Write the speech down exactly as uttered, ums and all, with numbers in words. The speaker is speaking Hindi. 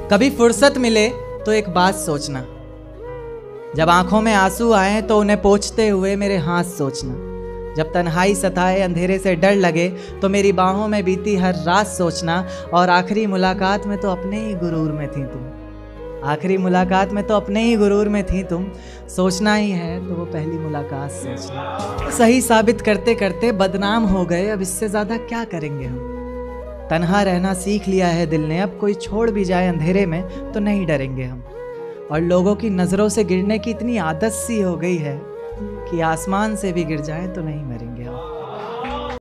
कभी फुर्सत मिले तो एक बात सोचना, जब आंखों में आंसू आए तो उन्हें पोंछते हुए मेरे हाथ सोचना, जब तन्हाई सताए अंधेरे से डर लगे तो मेरी बाहों में बीती हर रात सोचना, और आखिरी मुलाकात में तो अपने ही गुरूर में थी तुम, आखिरी मुलाकात में तो अपने ही गुरूर में थी तुम। सोचना ही है तो वो पहली मुलाकात सोचना। सही साबित करते करते बदनाम हो गए, अब इससे ज़्यादा क्या करेंगे हम। तन्हा रहना सीख लिया है दिल ने, अब कोई छोड़ भी जाए अंधेरे में तो नहीं डरेंगे हम। और लोगों की नज़रों से गिरने की इतनी आदत सी हो गई है कि आसमान से भी गिर जाए तो नहीं मरेंगे।